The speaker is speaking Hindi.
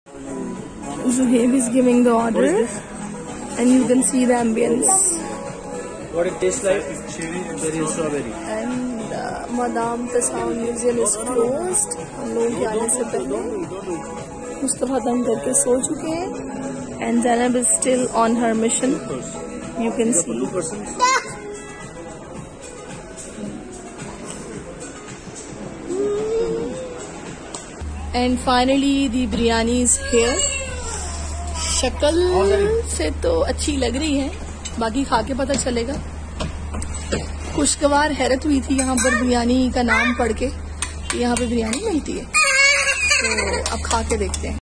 Zuhaib is giving the order and you can see the ambience. What it tastes like? Cherry and strawberry. And Madame Tussauds Museum is closed. हम लोग जाने से पहले मुस्तफा दम करके सो चुके हैं and Zainab is still on her mission. You can see. And finally the biryani is here. शक्ल से तो अच्छी लग रही है, बाकी खा के पता चलेगा। खुशगवार हैरत हुई थी यहाँ पर बिरयानी का नाम पढ़ के, यहाँ पे बिरयानी मिलती है, तो अब खा के देखते हैं।